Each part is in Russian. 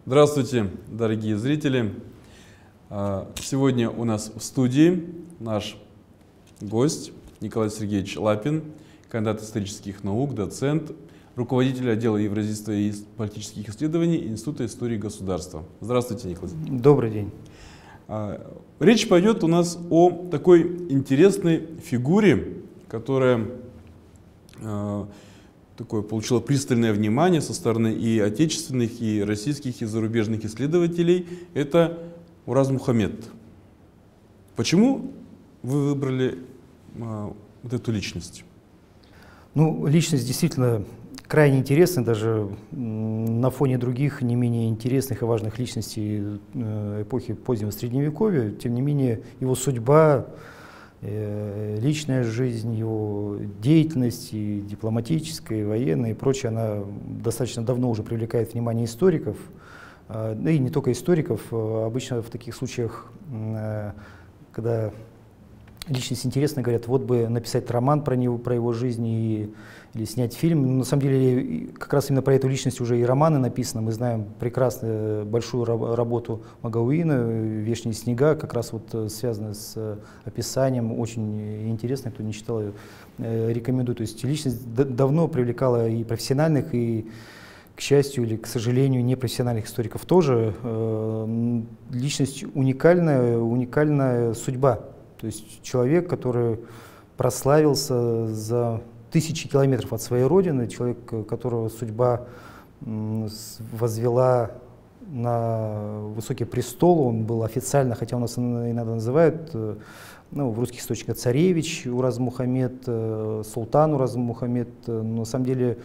Здравствуйте, дорогие зрители! Сегодня у нас в студии наш гость Николай Сергеевич Лапин, кандидат исторических наук, доцент, руководитель отдела евразийства и политических исследований Института истории государства. Здравствуйте, Николай. Добрый день. Речь пойдет у нас о такой интересной фигуре, которая получила пристальное внимание со стороны и отечественных, и российских, и зарубежных исследователей. Это Ураз Мухаммед. Почему вы выбрали вот эту личность? Ну, личность действительно крайне интересная, даже на фоне других не менее интересных и важных личностей эпохи позднего Средневековья. Тем не менее, его судьба, личная жизнь, его деятельность, и дипломатическая, и военная, и прочее, она достаточно давно уже привлекает внимание историков, да и не только историков. Обычно в таких случаях, когда личность интересная, говорят, вот бы написать роман про него, про его жизнь или снять фильм. Но на самом деле, как раз именно про эту личность уже и романы написаны. Мы знаем прекрасно большую работу Магауина «Вешние снега», как раз вот связанная с описанием, очень интересно, кто не читал ее, рекомендую. То есть личность давно привлекала и профессиональных, и, к счастью или к сожалению, непрофессиональных историков тоже. Личность уникальная судьба. То есть человек, который прославился за тысячи километров от своей родины, человек, которого судьба возвела на высокий престол, он был официально, хотя у нас иногда называют, в русских источниках царевич Ураз Мухаммед, султан Ураз Мухаммед, но на самом деле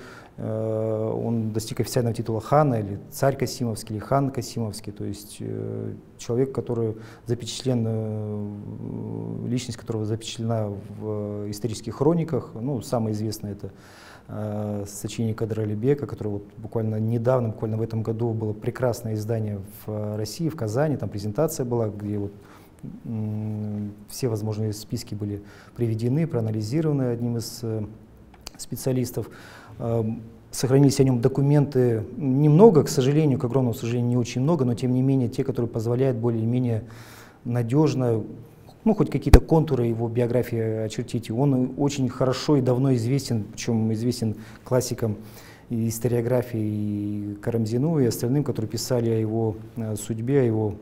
он достиг официального титула хана, или царь Касимовский, или хан Касимовский, то есть человек, который запечатлен, личность которого запечатлена в исторических хрониках. Ну, самое известное это сочинение Кадра Алибека, которое вот буквально недавно, буквально в этом году было прекрасное издание в России, в Казани, там презентация была, где вот все возможные списки были приведены, проанализированы одним из специалистов. Сохранились о нем документы немного, к сожалению, к огромному сожалению, не очень много, но тем не менее те, которые позволяют более-менее надежно, хоть какие-то контуры его биографии очертить. Он очень хорошо и давно известен, причем известен классикам и историографии, и Карамзину, и остальным, которые писали о его судьбе, о его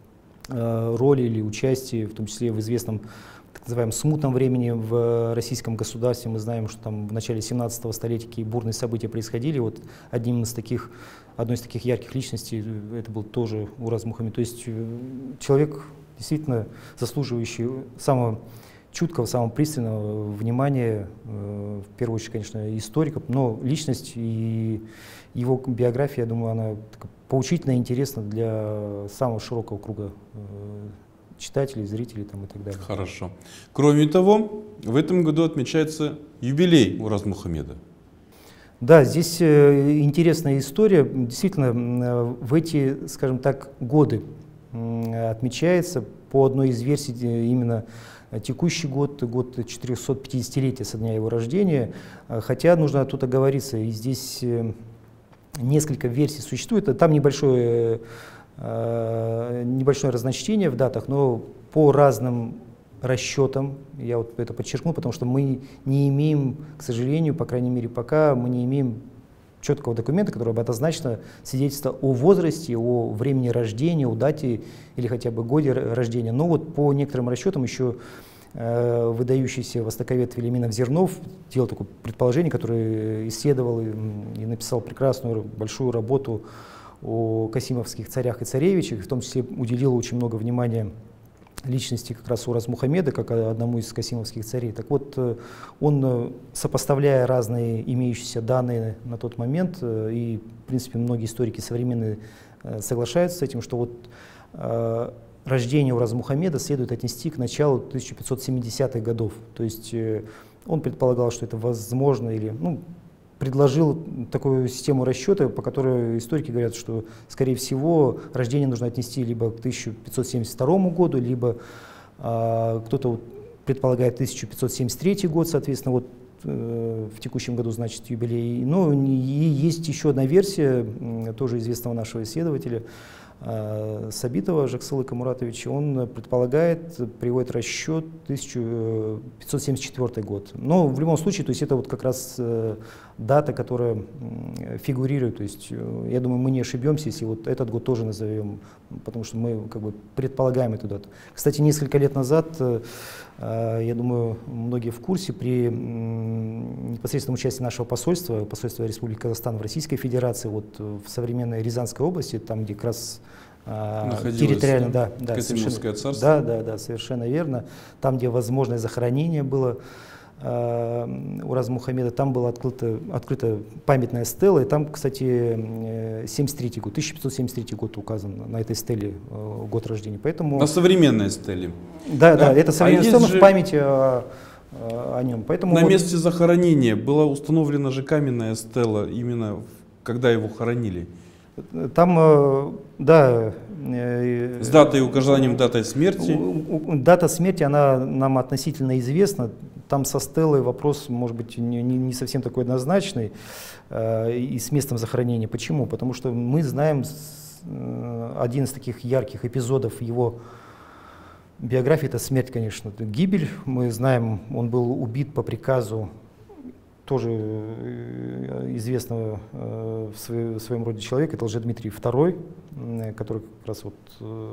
роли или участии, в том числе в известном так называемом смутном времени в российском государстве. Мы знаем, что там в начале 17-го столетия какие бурные события происходили. Вот одной из таких ярких личностей это был тоже Ураз Мухаммед. То есть человек, действительно заслуживающий самого чуткого, самого пристального внимания, в первую очередь, конечно, историков, но личность и его биография, я думаю, она поучительна и интересна для самого широкого круга читателей, зрителей там, и так далее. Хорошо. Кроме того, в этом году отмечается юбилей Ураз Мухаммеда. Да, здесь интересная история. Действительно, в эти, скажем так, годы отмечается по одной из версий именно текущий год 450-летия со дня его рождения. Хотя нужно тут оговориться, и здесь несколько версий существует. Там небольшое разночтение в датах, но по разным расчетам, я вот это подчеркну, потому что мы не имеем, к сожалению, по крайней мере пока, мы не имеем четкого документа, который бы однозначно свидетельствовал о возрасте, о времени рождения, о дате или хотя бы годе рождения. Но вот по некоторым расчетам еще выдающийся востоковед Велиминов Зернов делал такое предположение, которое исследовал и написал прекрасную большую работу о касимовских царях и царевичах, в том числе уделил очень много внимания личности как раз Ураз Мухаммеда, как одному из касимовских царей. Так вот, он, сопоставляя разные имеющиеся данные на тот момент, и, в принципе, многие историки современные соглашаются с этим, что вот рождение Ураза Мухаммеда следует отнести к началу 1570-х годов. То есть он предполагал, что это возможно, или предложил такую систему расчета, по которой историки говорят, что, скорее всего, рождение нужно отнести либо к 1572 году, либо кто-то предполагает 1573 год, соответственно, вот в текущем году, значит, юбилей. Но и есть еще одна версия, тоже известного нашего исследователя, Сабитова Жаксылы Камуратовича. Он предполагает, приводит расчет 1574 год. Но в любом случае, то есть это вот как раз дата, которая фигурирует. То есть я думаю, мы не ошибемся, если вот этот год тоже назовем, потому что мы как бы предполагаем эту дату. Кстати, несколько лет назад, я думаю, многие в курсе, при непосредственном участии нашего посольства Республики Казахстан в Российской Федерации, вот в современной Рязанской области, там, где как раз территориально, да, Касимовское царство. Да, совершенно верно. Там, где возможное захоронение было Ураза Мухаммеда, там была открыта памятная стела, и там, кстати, 1573 год указан на этой стеле, год рождения. Поэтому... На современной стеле. Да, это современная стела в памяти о нем. Поэтому на месте захоронения была установлена же каменная стела, именно когда его хоронили. Там, да. С датой и указанием даты смерти. Дата смерти, она нам относительно известна. Там со стелой вопрос, может быть, не совсем такой однозначный. И с местом захоронения. Почему? Потому что мы знаем один из таких ярких эпизодов его биографии, это смерть, конечно, это гибель. Мы знаем, он был убит по приказу тоже известного в своем роде человека, это Лжедмитрий II, который как раз вот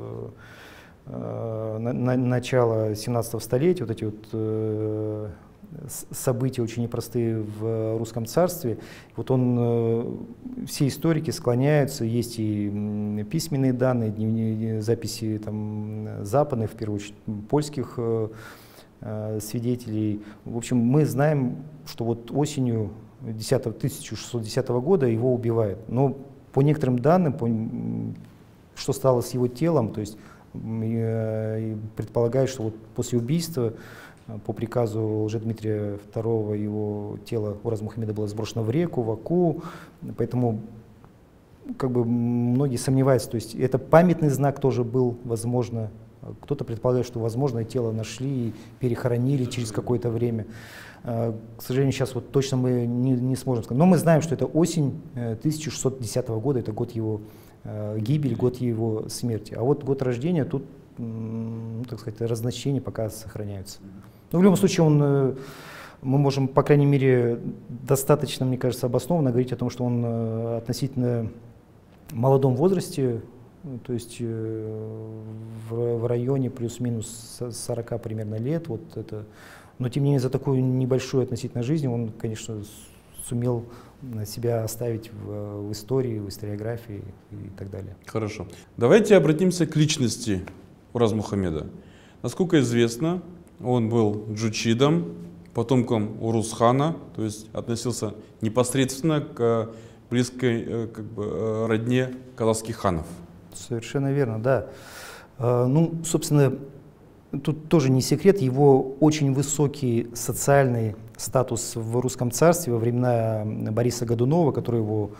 начало 17 столетия, вот эти вот события очень непростые в русском царстве. Вот он, все историки склоняются, есть и письменные данные, записи там западных, в первую очередь польских свидетелей. В общем, мы знаем, что вот осенью 1610 года его убивают. Но по некоторым данным, что стало с его телом, то есть предполагают, что вот после убийства по приказу Лжедмитрия II его тело Ураза Мухаммеда было сброшено в реку, в Аку, поэтому как бы многие сомневаются, то есть это памятный знак тоже был, возможно. Кто-то предполагает, что, возможно, тело нашли и перехоронили через какое-то время. К сожалению, сейчас вот точно мы не сможем сказать. Но мы знаем, что это осень 1610 года, это год его гибели, год его смерти. А вот год рождения, тут, так сказать, разночтения пока сохраняются. Но в любом случае, мы можем, по крайней мере, достаточно, мне кажется, обоснованно говорить о том, что он относительно молодом возрасте, то есть в районе плюс-минус 40 примерно лет. Вот это. Но тем не менее за такую небольшую относительно жизнь он, конечно, сумел себя оставить в истории, в историографии и так далее. Хорошо. Давайте обратимся к личности Ураза Мухаммеда. Насколько известно, он был джучидом, потомком Урус-хана, то есть относился непосредственно к близкой родне казахских ханов. Совершенно верно, да. Ну, собственно, тут тоже не секрет, его очень высокий социальный статус в русском царстве во времена Бориса Годунова, который его,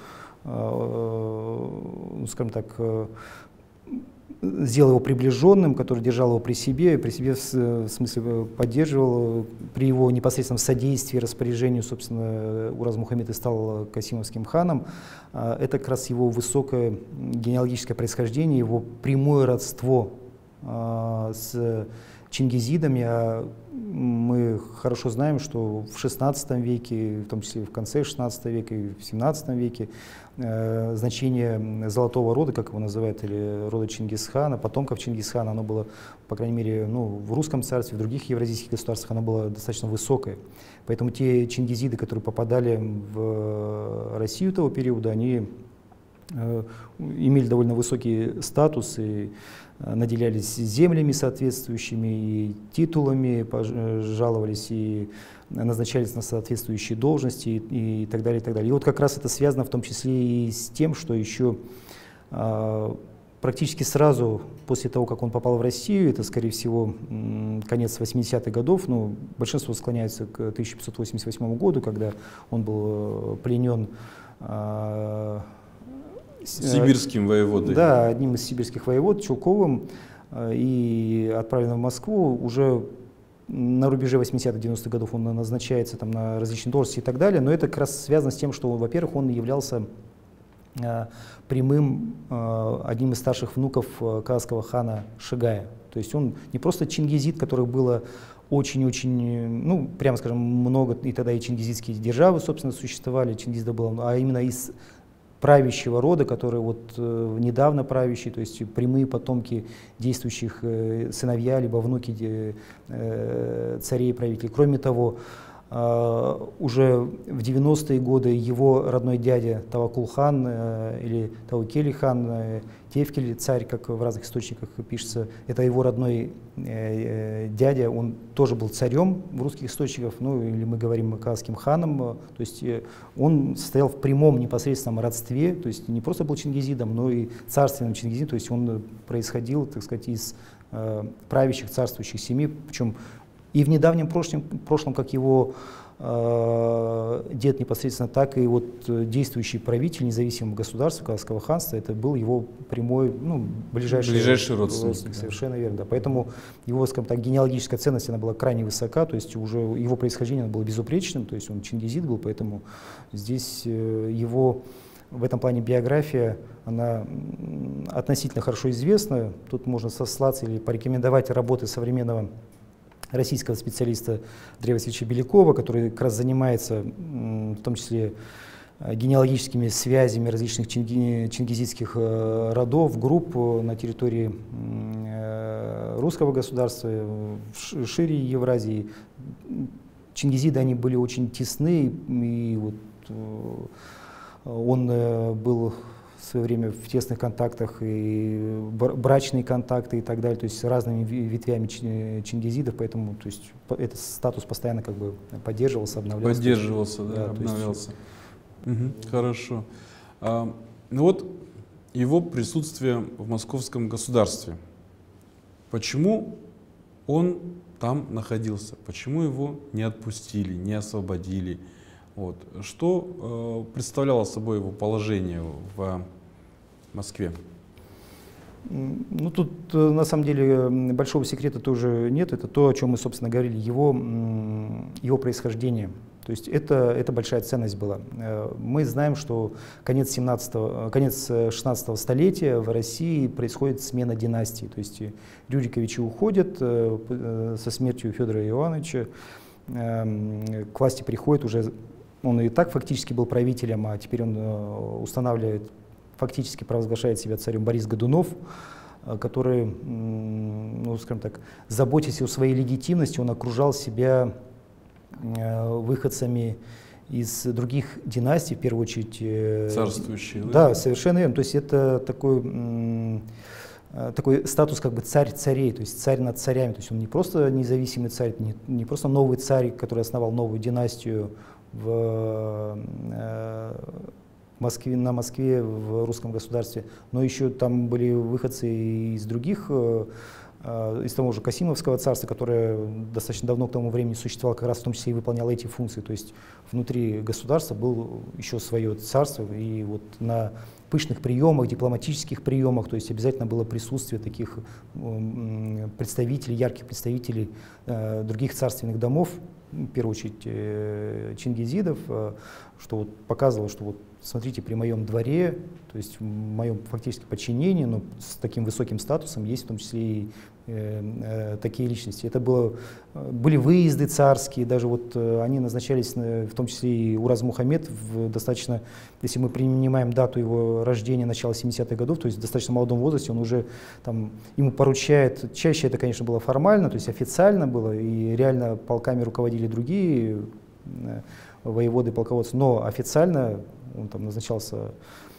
скажем так, сделал его приближенным, который держал его при себе в смысле поддерживал, при его непосредственном содействии, распоряжению, собственно, Ураз Мухаммед и стал Касимовским ханом. Это как раз его высокое генеалогическое происхождение, его прямое родство с чингизидами. Мы хорошо знаем, что в XVI веке, в том числе в конце XVI века и в XVII веке, значение золотого рода, как его называют, или рода Чингисхана, потомков Чингисхана, оно было, по крайней мере, в русском царстве, в других евразийских государствах, оно было достаточно высокое. Поэтому те чингизиды, которые попадали в Россию того периода, они имели довольно высокий статус и наделялись землями соответствующими, и титулами, жаловались и назначались на соответствующие должности и так далее, и так далее. И вот как раз это связано в том числе и с тем, что еще практически сразу после того, как он попал в Россию, это, скорее всего, конец 80-х годов, но большинство склоняется к 1588 году, когда он был пленен сибирским воеводой. Да, одним из сибирских воевод, Чулковым, и отправлен в Москву. Уже на рубеже 80-90-х годов он назначается там, на различные должности и так далее, но это как раз связано с тем, что, во-первых, он являлся прямым одним из старших внуков казахского хана Шигая. То есть он не просто чингизид, которых было очень-очень, ну, прямо скажем, много, и тогда и чингизидские державы, собственно, существовали, чингизидов было, а именно из правящего рода, который вот недавно правящий, то есть прямые потомки действующих сыновья, либо внуки царей и правителей. Кроме того, уже в 90-е годы его родной дядя Тавакул хан или Таукели хан, Тевкель царь, как в разных источниках пишется, это его родной дядя, он тоже был царем в русских источниках, ну или мы говорим казахским ханом, то есть он состоял в прямом непосредственном родстве, то есть не просто был чингизидом, но и царственным чингизидом, то есть он происходил, так сказать, из правящих царствующих семей, причем и в недавнем прошлом, как его дед непосредственно, так и вот действующий правитель независимого государства, казахского ханства, это был его прямой, ну, ближайший родственник. Совершенно верно. Да. Поэтому его, скажем так, генеалогическая ценность она была крайне высока, то есть уже его происхождение было безупречным, то есть он чингизид был, поэтому здесь его в этом плане биография, она относительно хорошо известна. Тут можно сослаться или порекомендовать работы современного российского специалиста Андрея Васильевича Белякова, который как раз занимается в том числе генеалогическими связями различных чингизидских родов, групп на территории русского государства, шире Евразии. Чингизиды, они были очень тесны, и вот он был в свое время в тесных контактах, и брачные контакты и так далее, то есть с разными ветвями чингизидов, поэтому то есть, этот статус постоянно как бы поддерживался, обновлялся. Поддерживался, да, обновлялся. Хорошо. Ну вот его присутствие в московском государстве. Почему он там находился? Почему его не отпустили, не освободили? Вот. Что представляло собой его положение в Москве? Ну, тут на самом деле большого секрета тоже нет. Это то, о чем мы, собственно, говорили, его происхождение. То есть это большая ценность была. Мы знаем, что конец 16 столетия в России происходит смена династии. То есть Рюриковичи уходят со смертью Федора Иоанновича, к власти приходит уже. Он и так фактически был правителем, а теперь он устанавливает, фактически провозглашает себя царем Борис Годунов, который, ну, скажем так, заботясь о своей легитимности, он окружал себя выходцами из других династий, в первую очередь. Царствующие. Да, совершенно верно. То есть это такой статус как бы царь царей, то есть царь над царями. То есть он не просто независимый царь, не просто новый царь, который основал новую династию в Москве, на Москве, в русском государстве, но еще там были выходцы из других, из того же Касимовского царства, которое достаточно давно к тому времени существовало, как раз в том числе и выполняло эти функции. То есть внутри государства было еще свое царство, и вот на пышных приемах, дипломатических приемах, то есть обязательно было присутствие таких представителей, ярких представителей других царственных домов, в первую очередь чингизидов, что вот показывало, что вот смотрите, при моем дворе, то есть в моем фактически подчинении, но с таким высоким статусом есть в том числе и такие личности. Это были выезды царские, даже вот они назначались, в том числе и Ураз Мухаммед, достаточно, если мы принимаем дату его рождения, начала 70-х годов, то есть в достаточно молодом возрасте, он уже там, ему поручает, чаще это, конечно, было формально, то есть официально было, и реально полками руководили другие воеводы, полководцы, но официально он там назначался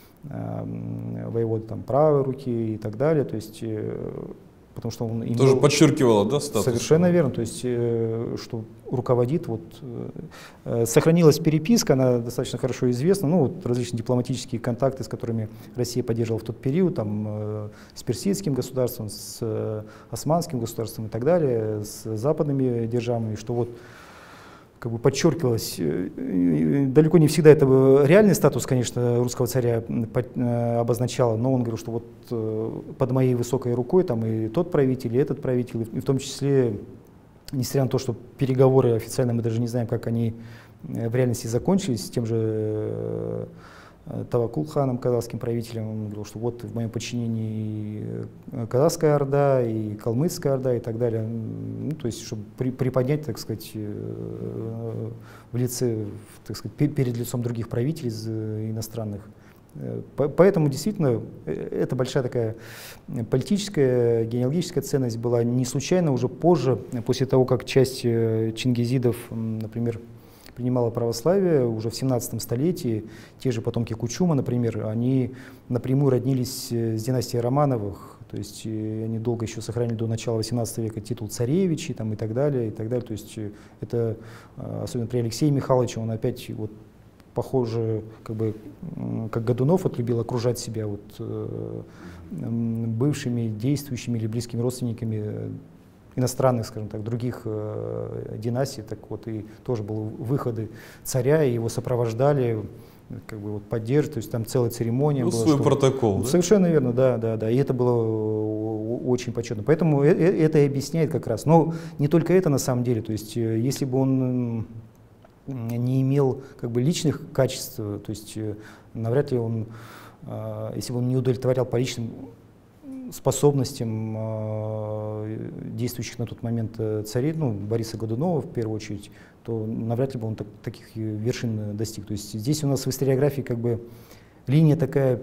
воеводой там, правой руки и так далее, то есть потому что он имел... Тоже подчеркивало, да, статус? Совершенно верно, то есть что руководит, вот, сохранилась переписка, она достаточно хорошо известна, ну, вот, различные дипломатические контакты, с которыми Россия поддерживала в тот период, там, с персидским государством, с османским государством и так далее, с западными державами, что вот как бы подчеркивалось, далеко не всегда это реальный статус, конечно, русского царя обозначало, но он говорил, что вот под моей высокой рукой там и тот правитель, и этот правитель, и в том числе несмотря на то, что переговоры официально, мы даже не знаем, как они в реальности закончились, с тем же Тавакул-ханом, казахским правителем, он говорил, что вот в моем подчинении и Казахская Орда, и Калмыцкая Орда, и так далее. Ну, то есть, чтобы приподнять, так сказать, в лице, так сказать, перед лицом других правителей иностранных. Поэтому действительно это большая такая политическая, генеалогическая ценность была. Не случайно уже позже, после того, как часть чингизидов, например, принимала православие, уже в 17 столетии, те же потомки Кучума, например, они напрямую роднились с династией Романовых, то есть они долго еще сохранили до начала 18 века титул царевичей там, и так далее, и так далее. То есть это, особенно при Алексее Михайловиче, он опять вот похоже, как Годунов вот любил окружать себя вот, бывшими, действующими или близкими родственниками иностранных, скажем так, других династий, так вот и тоже были выходы царя, и его сопровождали, как бы вот поддерживать, то есть там целая церемония была. Свой протокол, да? Совершенно верно, да, и это было очень почетно. Поэтому это и объясняет как раз. Но не только это на самом деле, то есть если бы он не имел как бы личных качеств, то есть навряд ли он, если бы он не удовлетворял по личным способностям действующих на тот момент царей, ну, Бориса Годунова в первую очередь, то навряд ли бы он таких вершин достиг. То есть здесь у нас в историографии как бы линия такая,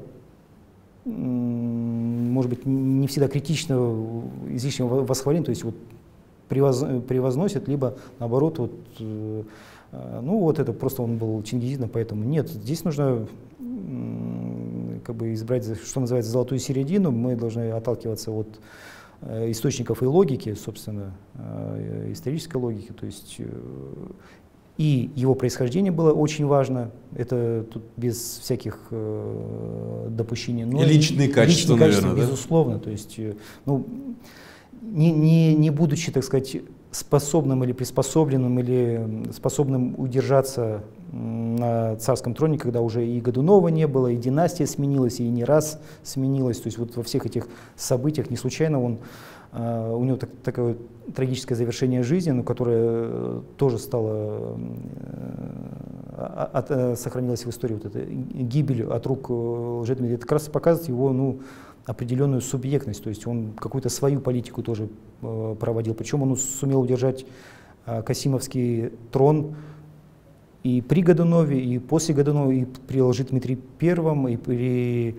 может быть, не всегда критичного, излишнего восхваления, то есть вот превозносит, либо наоборот, вот, ну вот это просто он был чингизидом, поэтому нет, здесь нужно как бы избрать, что называется, золотую середину. Мы должны отталкиваться от источников и логики, собственно, исторической логики. То есть и его происхождение было очень важно. Это тут без всяких допущений. Но и личные качества, наверное, безусловно. Да? То есть, ну, не будучи, так сказать, способным или приспособленным, или способным удержаться на царском троне, когда уже и Годунова не было, и династия сменилась, и не раз сменилась. То есть вот во всех этих событиях не случайно у него такое трагическое завершение жизни, но которое тоже стало, сохранилось в истории, вот эта гибель от рук Лжедмитрия. Это как раз показывает его определенную субъектность, то есть он какую-то свою политику тоже проводил. Причем он сумел удержать Касимовский трон и при Годунове, и после Годунова, и при Лжедмитрии I, и при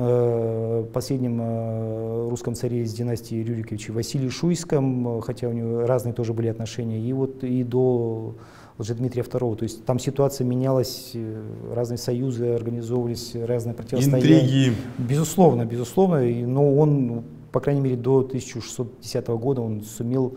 последнем русском царе из династии Рюриковичей Василии Шуйском, хотя у него разные тоже были отношения, и вот и до Лжедмитрия II. То есть там ситуация менялась, разные союзы организовывались, разные противостояния. Интриги. Безусловно, но он, по крайней мере, до 1610 года он сумел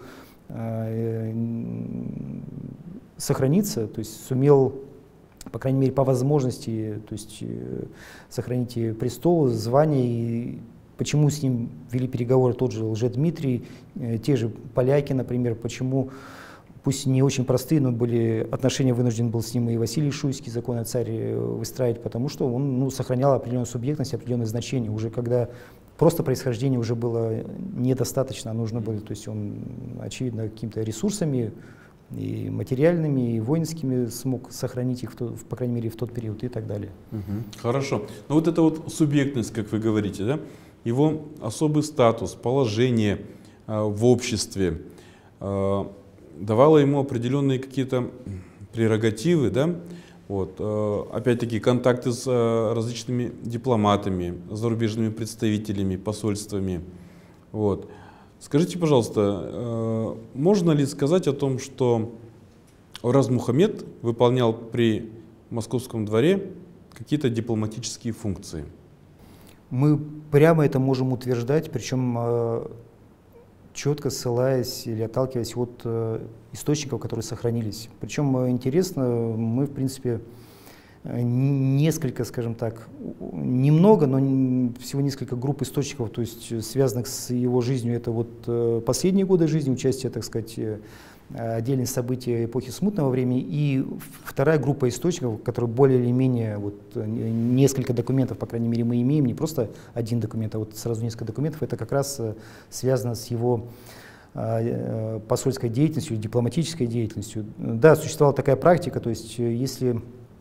сохраниться, то есть сумел, по крайней мере, по возможности, то есть сохранить и престол, звание. И почему с ним вели переговоры тот же Лжедмитрий, те же поляки, например, почему, пусть не очень простые, но были отношения, вынужден был с ним и Василий Шуйский, законный царь, выстраивать, потому что он сохранял определенную субъектность, определенное значение, уже когда просто происхождение уже было недостаточно, нужно было, то есть он, очевидно, какими-то ресурсами, и материальными, и воинскими смог сохранить их, по крайней мере, в тот период и так далее. Хорошо. Но вот эта вот субъектность, как вы говорите, да, его особый статус, положение в обществе давало ему определенные какие-то прерогативы, да, вот, опять-таки контакты с различными дипломатами, зарубежными представителями, посольствами. Вот. Скажите, пожалуйста, можно ли сказать о том, что Ораз Мухаммед выполнял при московском дворе какие-то дипломатические функции? Мы прямо это можем утверждать, причем четко ссылаясь или отталкиваясь от источников, которые сохранились. Причем интересно, мы, в принципе, несколько, скажем так, немного, но всего несколько групп источников, то есть связанных с его жизнью. Это вот последние годы жизни, участие, так сказать, отдельные события эпохи смутного времени. И вторая группа источников, которые более или менее, вот, несколько документов, по крайней мере, мы имеем, не просто один документ, а вот сразу несколько документов, это как раз связано с его посольской деятельностью или дипломатической деятельностью. Да, существовала такая практика, то есть если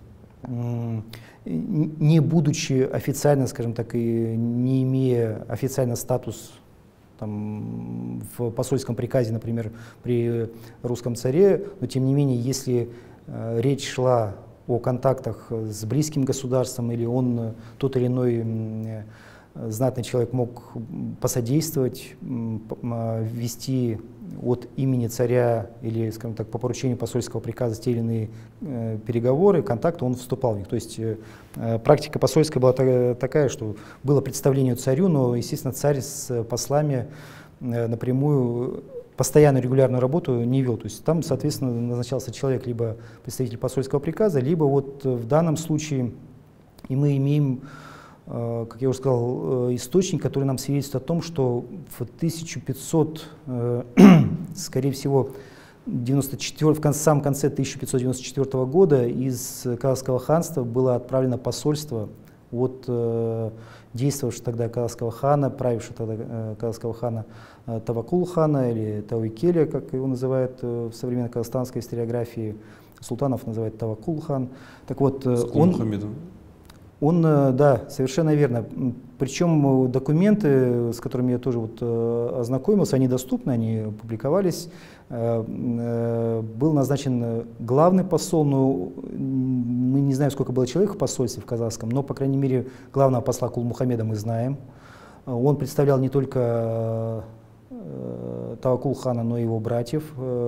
не будучи официально, скажем так, и не имея официально статус там, в посольском приказе, например, при русском царе, но тем не менее, если речь шла о контактах с близким государством, или он, тот или иной знатный человек мог посодействовать, вести от имени царя или, скажем так, по поручению посольского приказа те или иные переговоры, контакты, он вступал в них. То есть практика посольская была такая, что было представление царю, но, естественно, царь с послами напрямую постоянную регулярную работу не вел. То есть там, соответственно, назначался человек, либо представитель посольского приказа, либо вот в данном случае и мы имеем, как я уже сказал, источник, который нам свидетельствует о том, что в 1500, скорее всего, в самом конце 1594 года из Казахского ханства было отправлено посольство от действовавшего тогда казахского хана, правившего тогда казахского хана Тавакул хана или Тауикеля, как его называют в современной казахстанской историографии. Султанов называют Тавакул хан. Так вот, он, да, совершенно верно. Причем документы, с которыми я тоже вот ознакомился, они доступны, они публиковались. Был назначен главный посол, но мы не знаем, сколько было человек в посольстве в казахском, но, по крайней мере, главного посла Кулмухамеда мы знаем. Он представлял не только Тавакул хана, но и его братьев.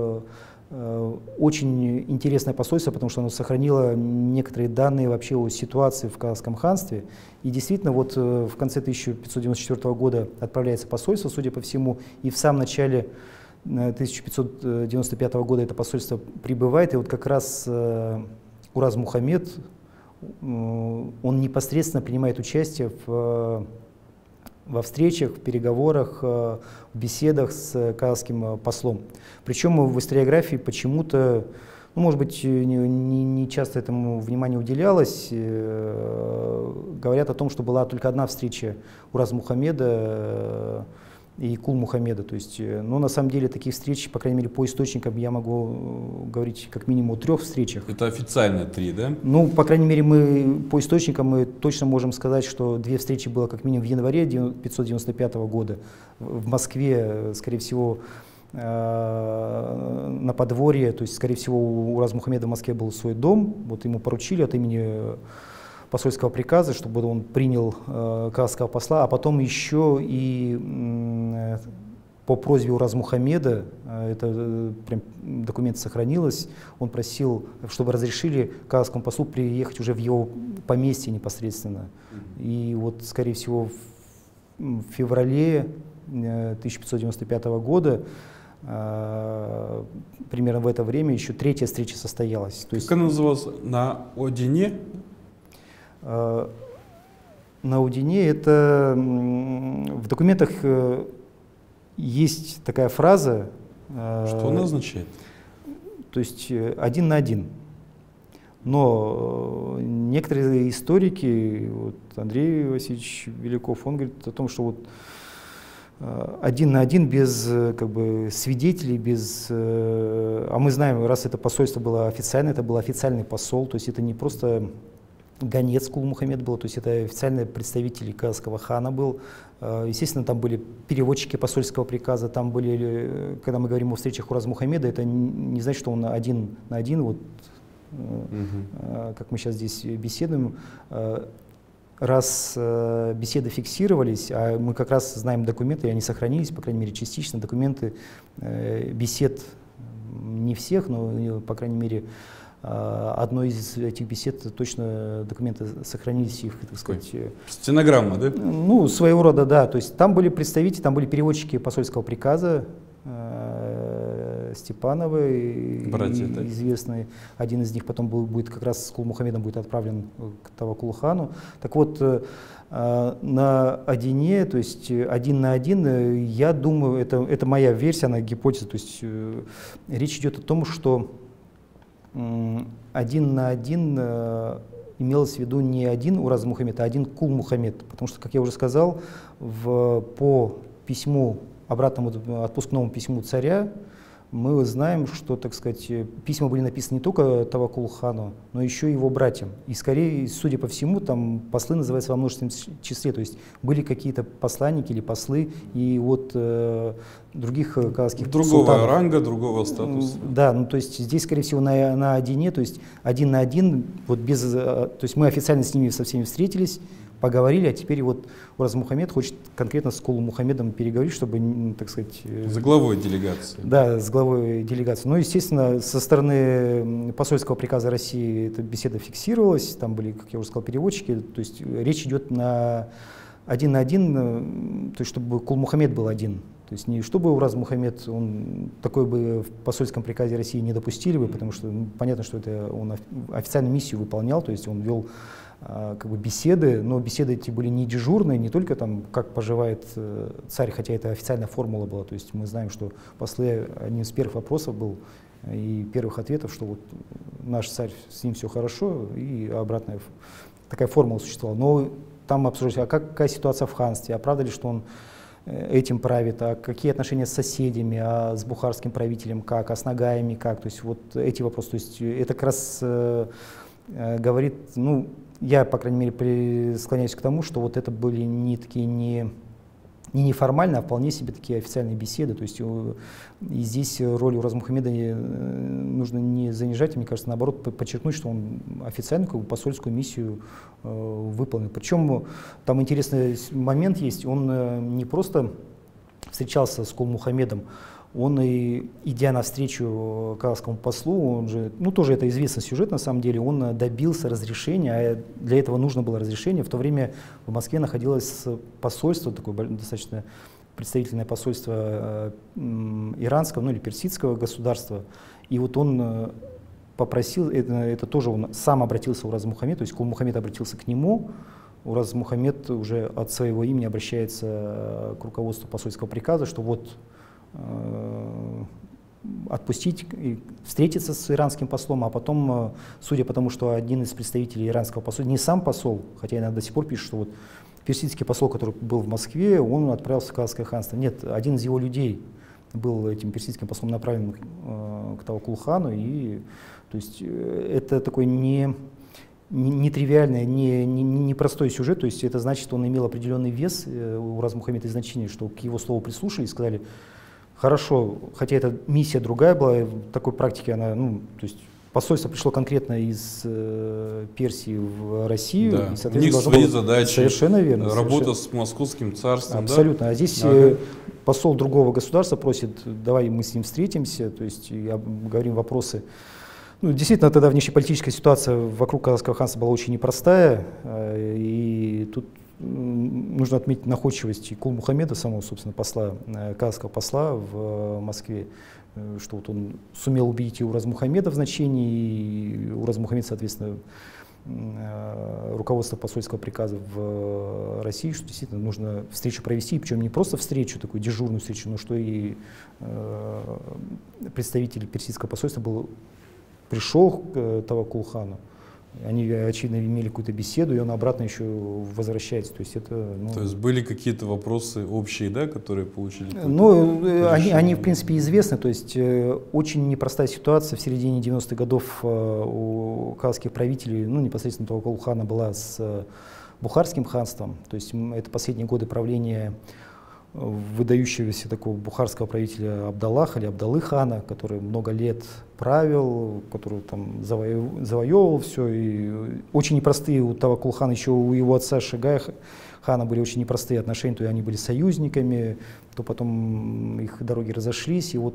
Очень интересное посольство, потому что оно сохранило некоторые данные вообще о ситуации в Казахском ханстве. И действительно, вот в конце 1594 года отправляется посольство, судя по всему, и в самом начале 1595 года это посольство прибывает. И вот как раз Ураз Мухаммед, он непосредственно принимает участие во встречах, в переговорах, в беседах с казахским послом. Причем в историографии почему-то, ну, может быть, не часто этому внимание уделялось, говорят о том, что была только одна встреча Ураза Мухаммеда и Кулмухамеда. То есть, но на самом деле таких встреч, по крайней мере, по источникам я могу говорить как минимум о 3 встречах. Это официально 3, да? Ну, по крайней мере, мы по источникам мы точно можем сказать, что 2 встречи было как минимум в январе 1595 года в Москве, скорее всего, на подворье. То есть, скорее всего, у Ураза Мухаммеда в Москве был свой дом. Вот ему поручили от имени посольского приказа, чтобы он принял казахского посла, а потом еще и по просьбе Ураза Мухаммеда, это прям документ сохранилось, он просил, чтобы разрешили казахскому послу приехать уже в его поместье непосредственно. И вот, скорее всего, в феврале 1595 года, примерно в это время, еще 3-я встреча состоялась. То есть, как она называлась? На Одине? На Удине это в документах есть такая фраза. Что она означает? То есть 1 на 1. Но некоторые историки, вот Андрей Васильевич Великов, он говорит о том, что вот 1 на 1 без как бы свидетелей, без, а мы знаем, раз это посольство было официальное, это был официальный посол, то есть это не просто гонец Кулмухамед был, то есть это официальный представитель казахского хана был. Естественно, там были переводчики посольского приказа, там были, когда мы говорим о встречах Ураза Мухаммеда, это не значит, что он 1 на 1, вот, как мы сейчас здесь беседуем. Раз беседы фиксировались, а мы как раз знаем документы, и они сохранились, по крайней мере, частично, документы бесед, не всех, но, по крайней мере, одной из этих бесед точно документы сохранились, их, так сказать. Стенограмма, да? Ну, своего рода, да. То есть там были представители, там были переводчики посольского приказа, Степановы, братья, известные. Один из них потом будет как раз с Кулмухамедом будет отправлен к Тавакулу хану. Так вот, на Одине, то есть 1 на 1, я думаю, это моя версия, она гипотеза. То есть речь идет о том, что 1 на 1 имелось в виду не один Ураз Мухаммед, а один Кулмухамед. Потому что, как я уже сказал, по письму обратному отпускному письму царя мы знаем, что, так сказать, письма были написаны не только Тавакулу-хану, но еще и его братьям. И скорее, судя по всему, там послы называются во множественном числе, то есть были какие-то посланники или послы и от других казахских другого султанов. ранга, другого статуса. Да, ну то есть здесь, скорее всего, на одине, то есть один на один, вот без, то есть мы официально с ними со всеми встретились, поговорили, а теперь вот Ураз Мухаммед хочет конкретно с Кулу Мухаммедом переговорить, чтобы, так сказать... За главой делегации. Да, с главой делегации. Ну, естественно, со стороны посольского приказа России эта беседа фиксировалась, там были, как я уже сказал, переводчики, то есть речь идет на один, то есть чтобы Кул Мухаммед был один. То есть не чтобы Ураз Мухаммед, он такой бы в посольском приказе России не допустили бы, потому что понятно, что это он официальную миссию выполнял, то есть он вел как бы беседы, но беседы эти были не дежурные, не только там, как поживает царь, хотя это официальная формула была, то есть мы знаем, что послы, одним из первых вопросов был и первых ответов, что вот наш царь, с ним все хорошо, и обратная такая формула существовала. Но там обсуждали, а какая ситуация в ханстве, а правда ли, что он этим правит, а какие отношения с соседями, а с бухарским правителем как, а с нагаями как, то есть вот эти вопросы, то есть это как раз говорит, ну, я, по крайней мере, склоняюсь к тому, что вот это были не такие не неформальные, а вполне себе такие официальные беседы. То есть и здесь роль Ураза Мухаммеда нужно не занижать, мне кажется, наоборот, подчеркнуть, что он официальную посольскую миссию выполнил. Причем там интересный момент есть, он не просто встречался с Кул Мухаммедом, он, идя навстречу казахскому послу, он же, ну тоже это известный сюжет на самом деле, он добился разрешения, а для этого нужно было разрешение. В то время в Москве находилось посольство, такое достаточно представительное посольство иранского, ну или персидского государства. И вот он попросил, это тоже он сам обратился Ураз Мухаммед, то есть Кул Мухаммед обратился к нему, Ураз Мухаммед уже от своего имени обращается к руководству посольского приказа, что вот отпустить, встретиться с иранским послом, а потом, судя по тому, что один из представителей иранского посольства, не сам посол, хотя иногда до сих пор пишут, что вот персидский посол, который был в Москве, он отправился в Казахское ханство. Нет, один из его людей был этим персидским послом направлен к Тавакулу-хану, и то есть это такой нетривиальный, непростой сюжет, то есть это значит, что он имел определенный вес, Ураз Мухаммед, и значение, что к его слову прислушались и сказали: хорошо, хотя эта миссия другая была, такой практики она, ну, то есть посольство пришло конкретно из Персии в Россию. Да. И, у них свои задачи, совершенно верно, работа с московским царством. Абсолютно. Да? А здесь посол другого государства просит, давай мы с ним встретимся, то есть говорим вопросы. Ну, действительно, тогда внешнеполитическая ситуация вокруг Казахского ханства была очень непростая, и тут нужно отметить находчивость Кул Мухаммеда, самого, собственно, посла, казахского посла в Москве, что вот он сумел убедить и Ураз Мухаммеда в значении, и Ураз Мухаммед, соответственно, руководство посольского приказа в России, что действительно нужно встречу провести, причем не просто встречу, такую дежурную встречу, но что и представитель персидского посольства пришел к Тавакулу-хану. Они, очевидно, имели какую-то беседу, и он обратно еще возвращается. То есть, это, ну... То есть были какие-то вопросы общие, да, которые получили? Ну, они, в принципе, известны. То есть очень непростая ситуация в середине 90-х годов у казахских правителей, ну, непосредственно Тавакулу-хана, была с Бухарским ханством. То есть это последние годы правления выдающегося такого бухарского правителя Абдаллаха или Абдалы-хана, который много лет правил, который там завоевывал все. И очень непростые у Тавакулу-хана, еще у его отца Шигая-хана были очень непростые отношения, то они были союзниками, то потом их дороги разошлись, и вот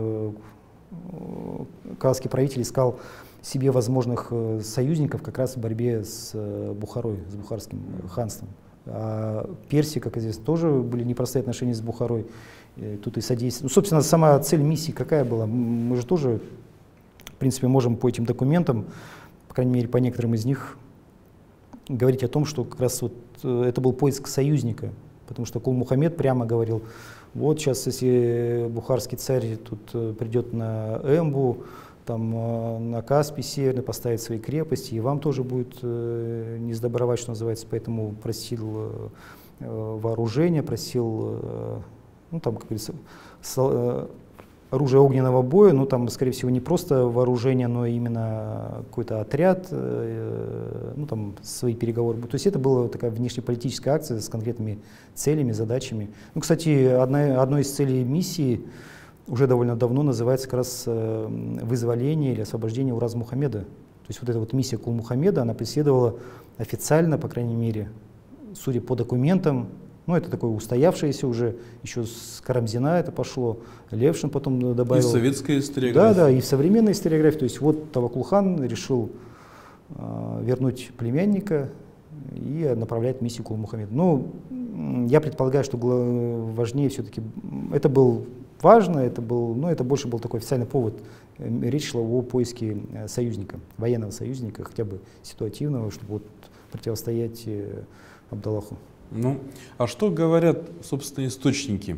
казахский правитель искал себе возможных союзников как раз в борьбе с Бухарой, с бухарским ханством. А Персия, как известно, тоже были непростые отношения с Бухарой. Тут и содействие. Ну, собственно, сама цель миссии какая была? Мы же тоже, в принципе, можем по этим документам, по крайней мере, по некоторым из них, говорить о том, что как раз вот это был поиск союзника. Потому что Кул Мухаммед прямо говорил: вот сейчас, если бухарский царь тут придет на Эмбу, там на Каспий северный, поставить свои крепости, и вам тоже будет не сдобровать, что называется, поэтому просил вооружение, просил ну, там, как говорится, оружие огненного боя, ну, там, скорее всего, не просто вооружение, но именно какой-то отряд, ну, там, свои переговоры. То есть это была такая внешнеполитическая акция с конкретными целями, задачами. Ну, кстати, одной из целей миссии уже довольно давно называется как раз вызволение или освобождение Ураза Мухаммеда. То есть вот эта вот миссия Кулмухаммеда, она преследовала официально, по крайней мере, судя по документам, ну, это такое устоявшееся уже, еще с Карамзина это пошло, Левшин потом добавил. И в советской историографии. Да, да, и в современной историографии. То есть вот Тавакулхан решил вернуть племянника и направлять миссию Кулмухаммеда. Ну, я предполагаю, что важнее все-таки, это был важно, это больше был такой официальный повод. Речь шла о поиске союзника, военного союзника, хотя бы ситуативного, чтобы вот противостоять Абдаллаху. Ну, а что говорят, собственно, источники?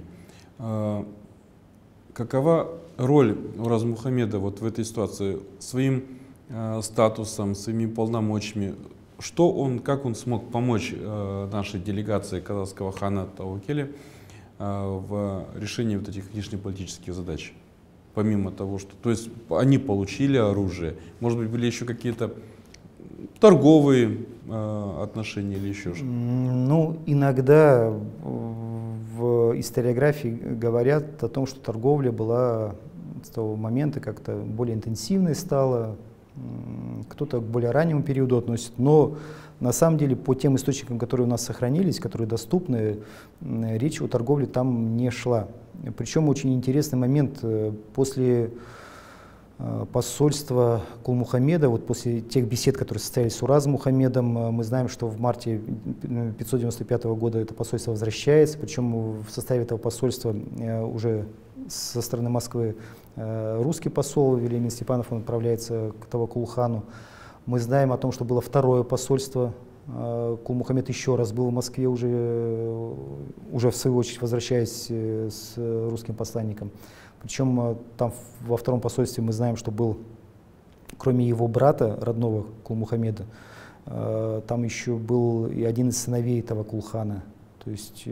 Какова роль Ураза Мухаммеда вот в этой ситуации? Своим статусом, своими полномочиями, как он смог помочь нашей делегации казахского хана Таукели в решении вот этих внешнеполитических задач? Помимо того, что, то есть они получили оружие, может быть, были еще какие-то торговые отношения или еще что-то? Ну, иногда в историографии говорят о том, что торговля была с того момента как-то более интенсивной стала, кто-то к более раннему периоду относит, но на самом деле по тем источникам, которые у нас сохранились, которые доступны, речь о торговле там не шла. Причем очень интересный момент, после посольства Кулмухаммеда, вот после тех бесед, которые состоялись с Уразом Мухаммедом, мы знаем, что в марте 595 года это посольство возвращается, причем в составе этого посольства уже со стороны Москвы русский посол Велимин Степанов, он отправляется к Тавакулхану. Мы знаем о том, что было второе посольство, Кулмухаммед еще раз был в Москве, уже в свою очередь возвращаясь с русским посланником. Причем там во втором посольстве мы знаем, что был, кроме его брата, родного Кулмухаммеда, там еще был и один из сыновей Тавакулхана. То есть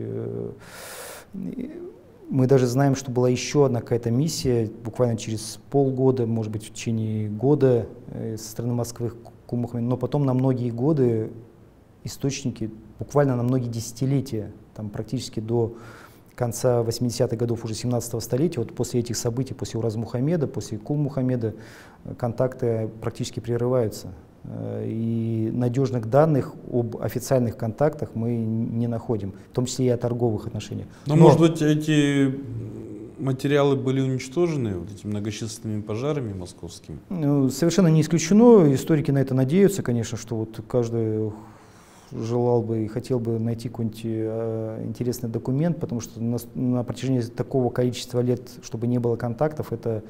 мы даже знаем, что была еще одна какая-то миссия, буквально через полгода, может быть, в течение года со стороны Москвы к Кулмухамеду. Но потом на многие годы источники, буквально на многие десятилетия, там практически до конца 80-х годов уже 17-го столетия, вот после этих событий, после Ураза Мухаммеда, после Кулмухаммеда, контакты практически прерываются. И надежных данных об официальных контактах мы не находим, в том числе и о торговых отношениях. Но может быть, эти материалы были уничтожены вот этими многочисленными пожарами московскими? Совершенно не исключено. Историки на это надеются, конечно, что вот каждый желал бы и хотел бы найти какой-нибудь интересный документ, потому что на протяжении такого количества лет, чтобы не было контактов, это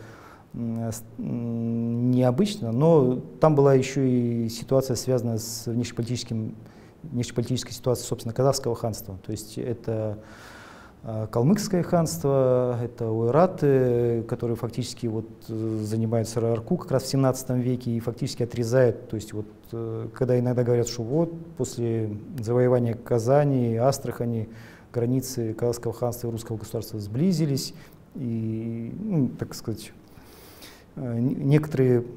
необычно. Но там была еще и ситуация, связанная с внешнеполитической ситуацией, собственно, казахского ханства. То есть это калмыкское ханство, это ойраты, которые фактически вот занимаются Сарыарку как раз в 17 веке и фактически отрезают. То есть вот когда иногда говорят, что вот после завоевания Казани, Астрахани, границы казахского ханства и русского государства сблизились, и, ну, так сказать, некоторые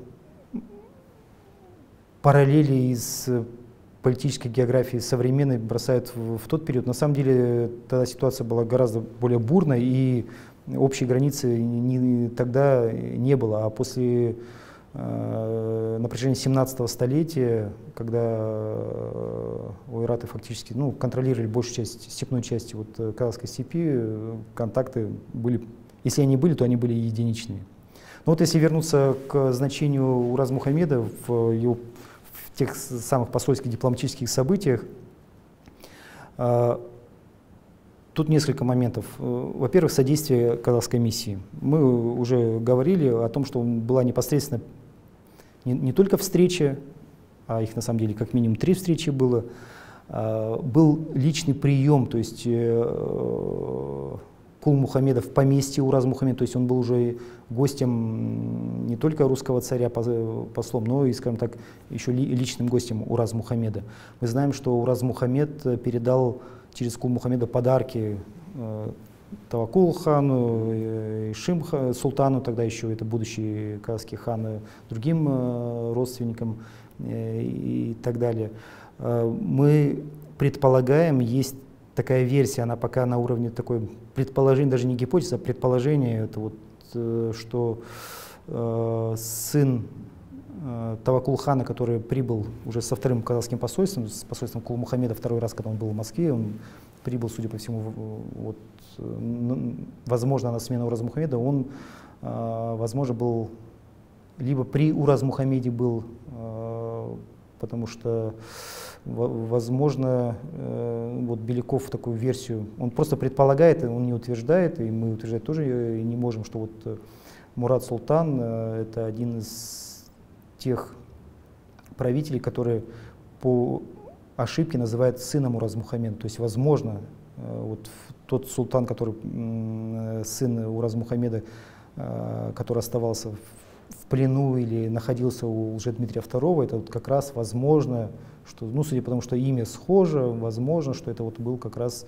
параллели из политической географии современной бросают в тот период. На самом деле тогда ситуация была гораздо более бурной, и общей границы тогда не было. А после, на протяжении 17-го столетия, когда ойраты фактически контролировали большую часть, степную часть вот, казахской степи, контакты были, если они были, то они были единичные. Но вот если вернуться к значению Ураза Мухаммеда в тех самых посольских дипломатических событиях, тут несколько моментов. Во-первых, содействие казахской миссии. Мы уже говорили о том, что была непосредственно не только встреча, а их на самом деле как минимум 3 встречи было, был личный прием, то есть Кулмухамеда в поместье Ураза Мухаммеда, то есть он был уже гостем не только русского царя, послом, но и, скажем так, еще личным гостем Ураза Мухаммеда. Мы знаем, что Ураз Мухаммед передал через Кулмухамеда подарки Тавакул хану, Ишим султану, тогда еще это будущий казахский хан, другим родственникам и так далее. Мы предполагаем, есть такая версия, она пока на уровне такой предположения, даже не гипотеза, а предположение, это вот, что сын Тавакул хана, который прибыл уже со вторым казахским посольством, с посольством Кулмухамеда второй раз, когда он был в Москве, он прибыл, судя по всему, вот, возможно, на смену Уразмухамеда, он, возможно, был либо при Уразмухамеде был, потому что, возможно, вот Беляков такую версию, он просто предполагает, он не утверждает, и мы утверждать тоже не можем, что вот Мурат Султан это один из тех правителей, которые по ошибке называют сыном Уразмухамеда. То есть, возможно, вот тот султан, который сын Уразмухамеда, который оставался в плену или находился у Лжедмитрия II, это вот как раз возможно, что, ну, судя по тому, что имя схоже, возможно, что это вот был как раз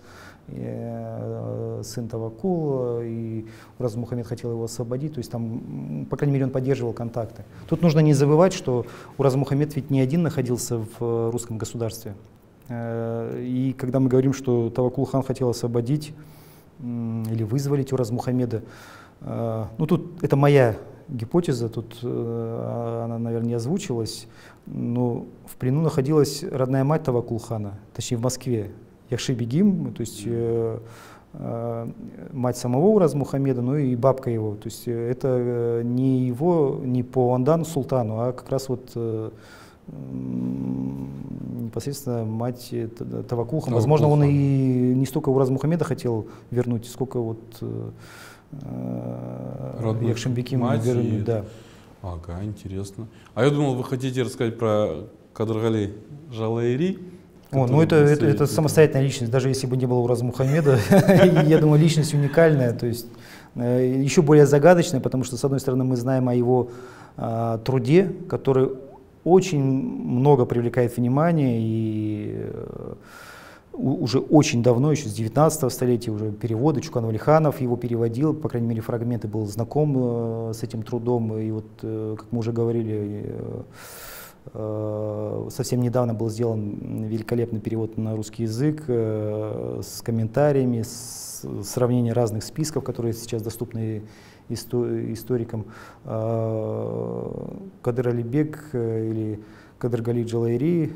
сын Тавакула, и Уразмухамед хотел его освободить, то есть там, по крайней мере, он поддерживал контакты. Тут нужно не забывать, что Уразмухамед ведь не один находился в русском государстве. И когда мы говорим, что Тавакул хан хотел освободить или вызволить Уразмухамеда, ну тут это моя гипотеза, тут она, наверное, не озвучилась, но в плену находилась родная мать Тавакул хана, точнее в Москве, Яхши-бегим, то есть мать самого Уразмухамеда, ну и бабка его. То есть это не его, не по Ондану султану, а как раз вот непосредственно мать Тавакул хана. Возможно, он и не столько Уразмухамеда хотел вернуть, сколько вот Яхши-бегим вернуть. Да. Ага, интересно. А я думал, вы хотите рассказать про Кадыргали Жалайри. Ну это самостоятельная личность, даже если бы не было Уразмухамеда, я думаю, личность уникальная, то есть еще более загадочная, потому что, с одной стороны, мы знаем о его труде, который очень много привлекает внимание, и уже очень давно, еще с 19 столетия, уже переводы, Чукан Валиханов его переводил, по крайней мере, фрагменты, был знаком с этим трудом, и вот, как мы уже говорили, совсем недавно был сделан великолепный перевод на русский язык с комментариями, с сравнением разных списков, которые сейчас доступны историкам. Кадыр Алибек или Кадыргали Джалайри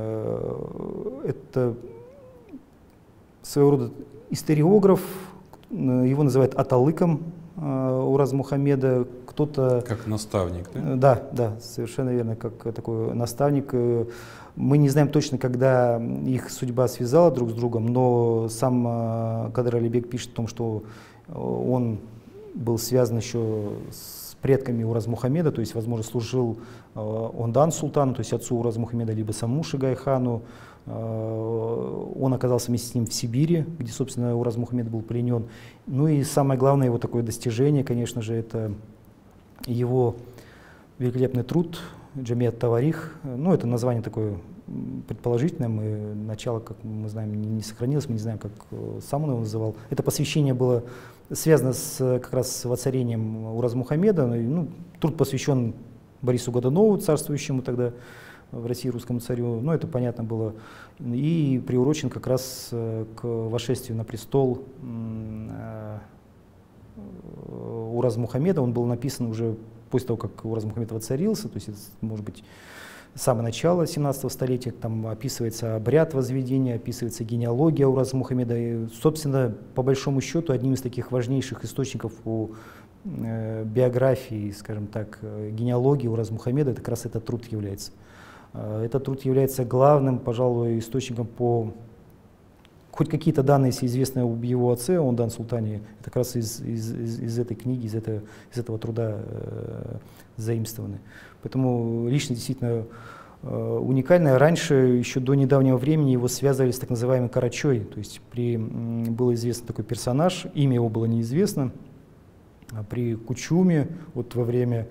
это своего рода историограф, его называют аталыком Уразмухамеда, кто-то... Как наставник, да? Да, совершенно верно, как такой наставник. Мы не знаем точно, когда их судьба связала друг с другом, но сам Кадыр Алибек пишет о том, что он был связан еще с предками Уразмухамеда, то есть, возможно, служил Ондан султану, то есть отцу Уразмухамеда, либо саму Шигай-хану. Он оказался вместе с ним в Сибири, где, собственно, Уразмухамед был пленен. Ну и самое главное его такое достижение, конечно же, это его великолепный труд Джамиат Таварих. Ну, это название такое предположительное, начало, как мы знаем, не сохранилось, мы не знаем, как сам он его называл. Это посвящение было связано как раз с воцарением Уразмухамеда. Ну, труд посвящен Борису Годунову, царствующему тогда в России русскому царю, ну это понятно было, и приурочен как раз к восшествию на престол Уразмухамеда. Он был написан уже после того, как Уразмухамед воцарился, то есть это, может быть, самое начало 17 столетия, там описывается обряд возведения, описывается генеалогия Уразмухамеда, и, собственно, по большому счету, одним из таких важнейших источников по биографии, скажем так, генеалогии Уразмухамеда, это как раз этот труд является. Этот труд является главным, пожалуй, источником по... Хоть какие-то данные, если известны об его отце, Ондан Султане, это как раз из этой книги, из этого труда заимствованы. Поэтому личность действительно уникальная. Раньше, еще до недавнего времени, его связывали с так называемым Карачой. То есть был известен такой персонаж, имя его было неизвестно. При Кучуме, вот во время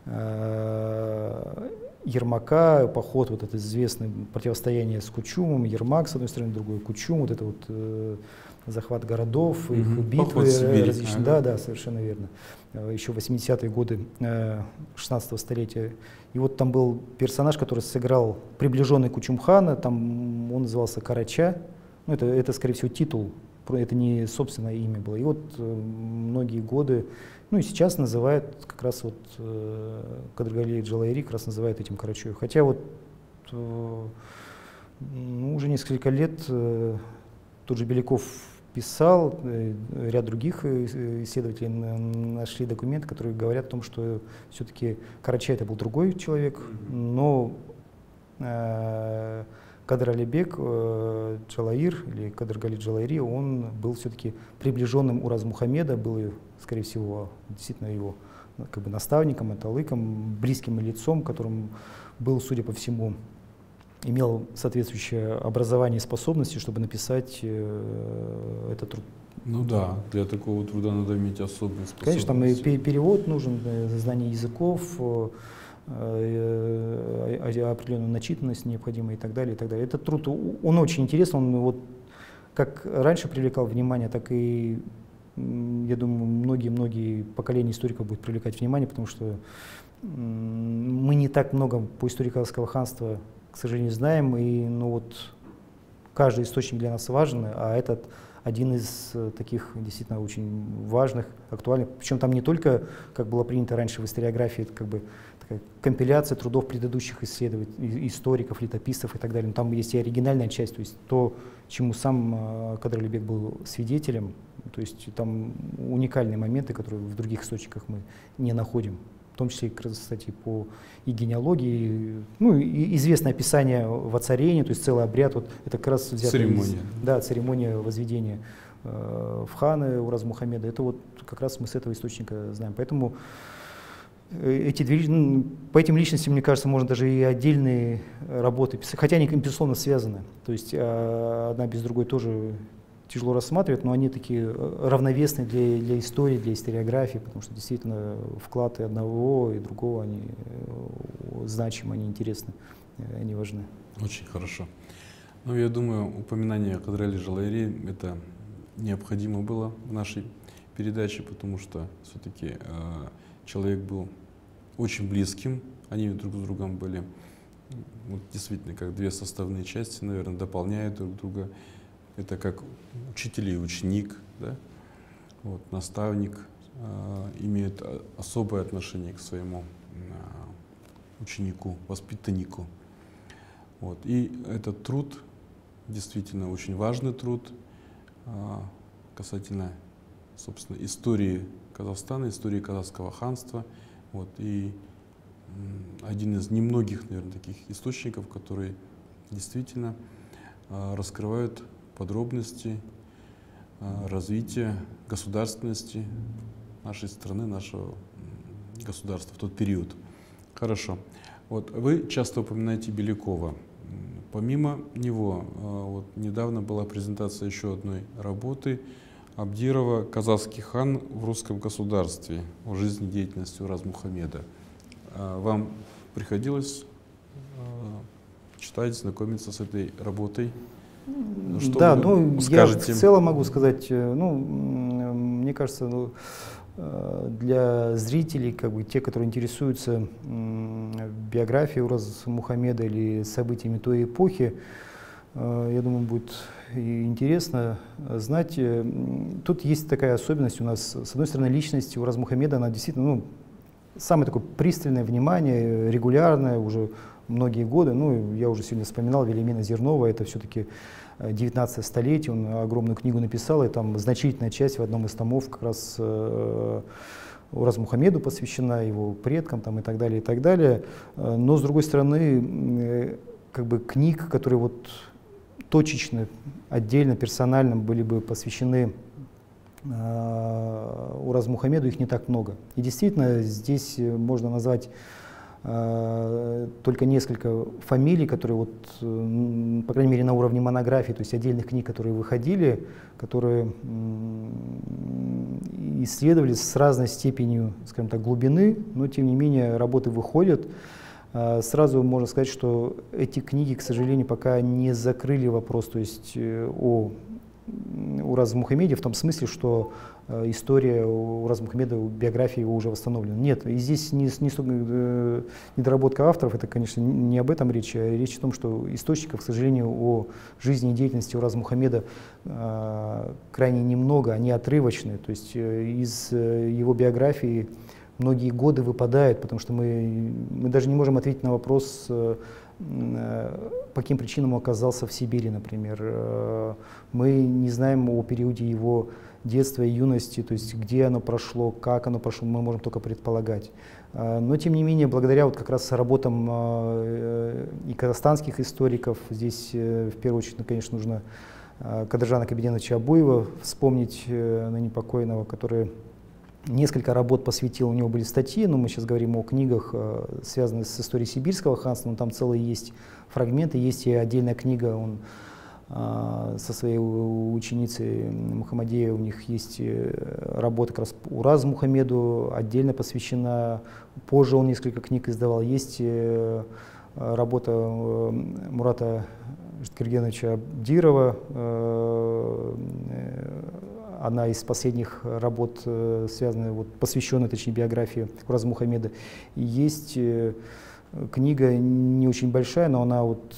Ермака, поход, вот это известное противостояние с Кучумом, Ермак с одной стороны, другой Кучум, вот это вот захват городов, их Поход битвы в Сибирь. различные. Ага. Да, да, совершенно верно. Еще 80-е годы 16-го столетия. И вот там был персонаж, который сыграл приближенный Кучумхана, там он назывался Карача. Ну, это, скорее всего, титул, это не собственное имя было. И вот многие годы, ну и сейчас называют как раз вот Кадыргалиев Джалайри как раз называют этим Карачой. Хотя вот ну, уже несколько лет тот же Беляков писал, ряд других исследователей нашли документы, которые говорят о том, что все-таки Карачай это был другой человек, но Кадыр Алибек Джалайир или Кадыргали Джалайри, он был все-таки приближенным Ураз Мухаммеда, был, скорее всего, действительно его как бы наставником, аталыком, близким лицом, которым был, судя по всему, имел соответствующее образование и способности, чтобы написать этот труд. Ну да, для такого труда надо иметь особые способности. Конечно, там и перевод нужен, знание языков, определенную начитанность необходима и так далее, и так далее. Этот труд, он очень интересный, он вот как раньше привлекал внимание, так и, я думаю, многие поколения историков будут привлекать внимание, потому что мы не так много по истории казахского ханства, к сожалению, знаем, и ну вот каждый источник для нас важен, а этот один из таких действительно очень важных, актуальных. Причем там не только, как было принято раньше в историографии, как бы такая компиляция трудов предыдущих исследователей, историков, летописцев и так далее. Но там есть и оригинальная часть, то есть то, чему сам Кадыр Алибек был свидетелем. То есть там уникальные моменты, которые в других источниках мы не находим. В том числе, кстати, по и генеалогии, ну, и известное описание воцарения, то есть целый обряд, вот это как раз взято церемония. Да, церемония возведения в ханы Ураз Мухаммеда, это вот как раз мы с этого источника знаем. Поэтому эти две, по этим личностям, мне кажется, можно даже и отдельные работы писать, хотя они, безусловно, связаны, то есть одна без другой тоже тяжело рассматривать, но они такие равновесные для истории, для историографии, потому что действительно вклад и одного, и другого, они значимы, они интересны, они важны. Очень хорошо. Ну, я думаю, упоминание Кадырали Джалайри это необходимо было в нашей передаче, потому что все-таки человек был очень близким, они друг с другом были вот, действительно как две составные части, наверное, дополняют друг друга. Это как учитель и ученик, да? Вот, наставник имеет особое отношение к своему ученику, воспитаннику. Вот. И этот труд, действительно очень важный труд касательно, собственно, истории Казахстана, истории казахского ханства. Вот. И один из немногих, наверное, таких источников, которые действительно раскрывают подробности развития государственности нашей страны, нашего государства в тот период. Хорошо. Вот вы часто упоминаете Белякова. Помимо него, вот недавно была презентация еще одной работы Абдирова «Казахский хан в русском государстве. О жизнедеятельности Ураз Мухаммеда». Вам приходилось читать, знакомиться с этой работой? Что да, вы ну, скажете? Я в целом могу сказать, ну, мне кажется, ну, для зрителей, как бы те, которые интересуются биографией Ураза Мухаммеда или событиями той эпохи, я думаю, будет и интересно знать. Тут есть такая особенность у нас. С одной стороны, личность Ураза Мухаммеда, она действительно, ну, самое такое пристальное внимание, регулярное, уже многие годы. Ну, я уже сегодня вспоминал Велимина Зернова, это все-таки 19 столетие, он огромную книгу написал, и там значительная часть в одном из томов как раз Ураз Мухаммеду посвящена, его предкам там, и так далее, и так далее. Но, с другой стороны, как бы книг, которые вот точечно, отдельно, персонально были бы посвящены Ураз Мухаммеду, их не так много. И действительно, здесь можно назвать только несколько фамилий, которые, вот, по крайней мере, на уровне монографии, то есть отдельных книг, которые выходили, которые исследовались с разной степенью, скажем так, глубины, но, тем не менее, работы выходят. Сразу можно сказать, что эти книги, к сожалению, пока не закрыли вопрос, то есть о Ураз Мухаммеде в том смысле, что история Ураза Мухаммеда, биография его уже восстановлена. Нет, и здесь не недоработка авторов, это, конечно, не об этом речь, а речь о том, что источников, к сожалению, о жизни и деятельности Ураза Мухаммеда крайне немного, они отрывочные, то есть из его биографии многие годы выпадают, потому что мы даже не можем ответить на вопрос, по каким причинам он оказался в Сибири, например. Мы не знаем о периоде его детства и юности, то есть где оно прошло, как оно прошло, мы можем только предполагать. Но тем не менее, благодаря вот как раз работам и казахстанских историков, здесь в первую очередь, конечно, нужно Кадыржана Кабиденовича Абуева вспомнить, ныне покойного, который несколько работ посвятил, у него были статьи, но мы сейчас говорим о книгах, связанных с историей сибирского ханства, но там целые есть фрагменты, есть и отдельная книга, он со своей ученицей Мухаммадеей, у них есть работа как раз Уразу Мухаммеду, отдельно посвящена, позже он несколько книг издавал, есть работа Мурата Киргеновича Абдирова, одна из последних работ, связанная, вот, посвященная, точнее, биографии Ураза Мухаммеда. И есть книга не очень большая, но она вот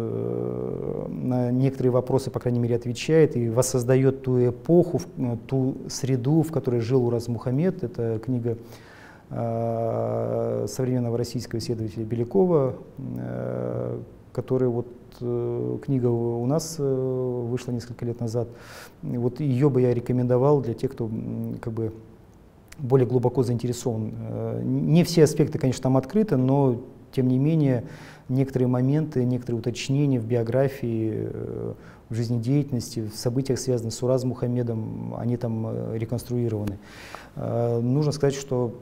на некоторые вопросы, по крайней мере, отвечает и воссоздает ту эпоху, ту среду, в которой жил Ураз Мухаммед. Это книга современного российского исследователя Белякова, которая вот книга у нас вышла несколько лет назад. Вот ее бы я рекомендовал для тех, кто как бы более глубоко заинтересован. Не все аспекты, конечно, там открыты, но тем не менее некоторые моменты, некоторые уточнения в биографии, в жизнедеятельности, в событиях, связанных с Уразом Мухаммедом, они там реконструированы. Нужно сказать, что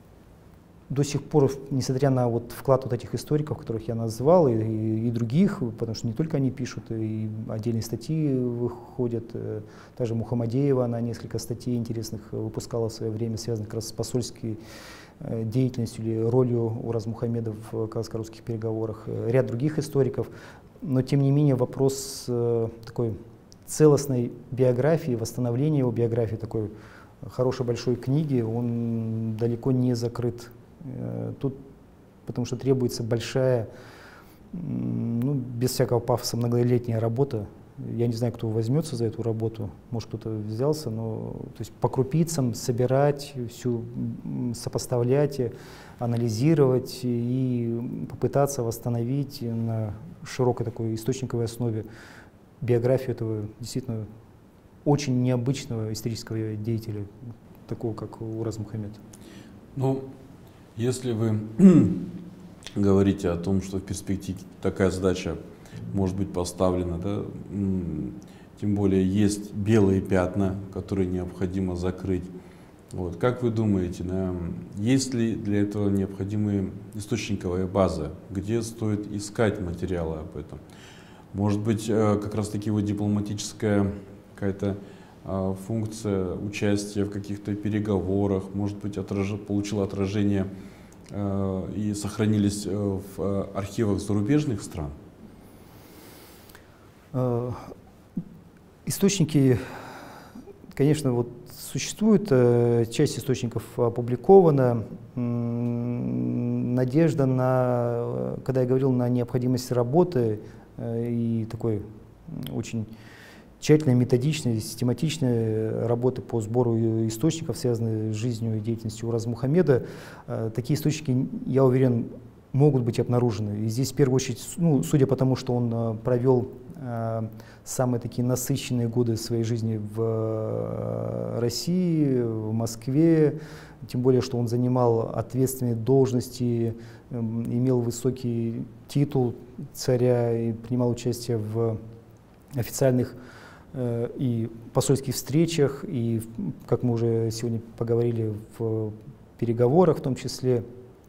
до сих пор, несмотря на вот вклад вот этих историков, которых я назвал, и других, потому что не только они пишут, и отдельные статьи выходят, даже Мухаммадеева, она несколько статей интересных выпускала в свое время, связанных как раз с посольской деятельностью или ролью Ураза Мухаммеда в казахско-русских переговорах, ряд других историков, но тем не менее вопрос такой целостной биографии, восстановления его биографии, такой хорошей большой книги, он далеко не закрыт. Тут, потому что требуется большая, ну, без всякого пафоса, многолетняя работа. Я не знаю, кто возьмется за эту работу, может, кто-то взялся, но то есть по крупицам собирать, всю сопоставлять, анализировать и попытаться восстановить на широкой такой источниковой основе биографию этого действительно очень необычного исторического деятеля, такого как Ураз Мухаммед. Ну, если вы говорите о том, что в перспективе такая задача может быть поставлена, да, тем более есть белые пятна, которые необходимо закрыть. Вот. Как вы думаете, да, есть ли для этого необходимая источниковая база, где стоит искать материалы об этом? Может быть, как раз таки вот дипломатическая какая-то функция участия в каких-то переговорах, может быть, получила отражение и сохранились в архивах зарубежных стран? Источники, конечно, вот существуют, часть источников опубликована. Надежда на, когда я говорил, на необходимость работы и такой очень тщательной, методичной, систематичной работы по сбору источников, связанных с жизнью и деятельностью Ураза Мухаммеда, такие источники, я уверен, могут быть обнаружены. И здесь в первую очередь, ну, судя по тому, что он провел самые такие насыщенные годы своей жизни в России, в Москве, тем более, что он занимал ответственные должности, имел высокий титул царя и принимал участие в официальных и посольских встречах, и, как мы уже сегодня поговорили, в переговорах в том числе.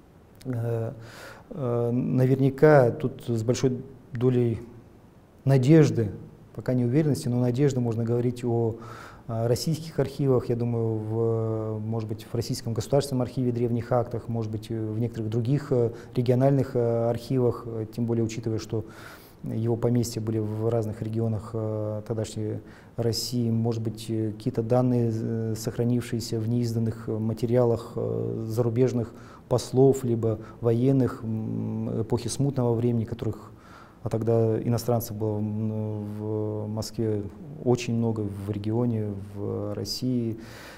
Наверняка тут с большой долей надежды, пока не уверенности, но надежды можно говорить о российских архивах, я думаю, может быть, в Российском государственном архиве древних актов, может быть, в некоторых других региональных архивах, тем более учитывая, что его поместья были в разных регионах тогдашней России, может быть, какие-то данные, сохранившиеся в неизданных материалах зарубежных послов, либо военных эпохи смутного времени, которых, а тогда иностранцев было в Москве очень много, в регионе, в России.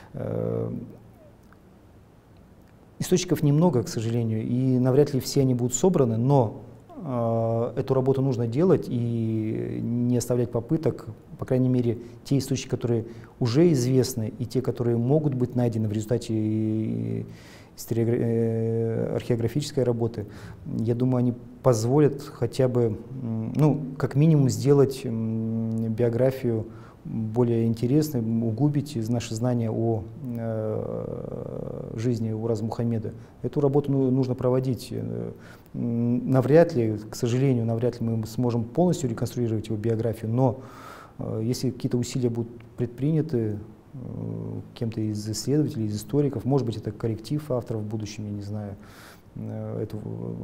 Источников немного, к сожалению, и навряд ли все они будут собраны, но эту работу нужно делать и не оставлять попыток, по крайней мере, те источники, которые уже известны, и те, которые могут быть найдены в результате археографической работы, я думаю, они позволят хотя бы, ну, как минимум, сделать биографию более интересной, углубить наши знания о жизни Ураза Мухаммеда. Эту работу нужно проводить. Навряд ли, к сожалению, навряд ли мы сможем полностью реконструировать его биографию, но если какие-то усилия будут предприняты кем-то из исследователей, из историков, может быть, это корректив авторов в будущем, я не знаю, это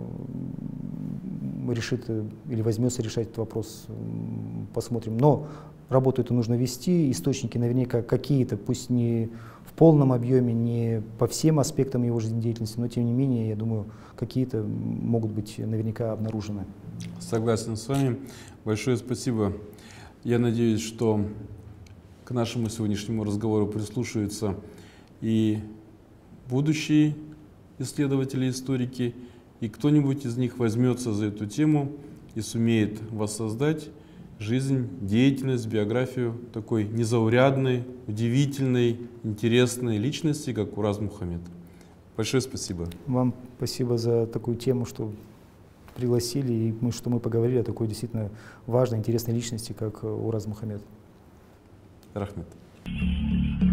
решит или возьмется решать этот вопрос, посмотрим. Но работу эту нужно вести, источники наверняка какие-то, пусть не в полном объеме, не по всем аспектам его жизнедеятельности, но тем не менее, я думаю, какие-то могут быть наверняка обнаружены. Согласен с вами. Большое спасибо. Я надеюсь, что к нашему сегодняшнему разговору прислушаются и будущие исследователи, историки, и кто-нибудь из них возьмется за эту тему и сумеет воссоздать жизнь, деятельность, биографию такой незаурядной, удивительной, интересной личности, как Ураз Мухаммед. Большое спасибо. Вам спасибо за такую тему, что пригласили, и что мы поговорили о такой действительно важной, интересной личности, как Ураз Мухаммед. Рахмет.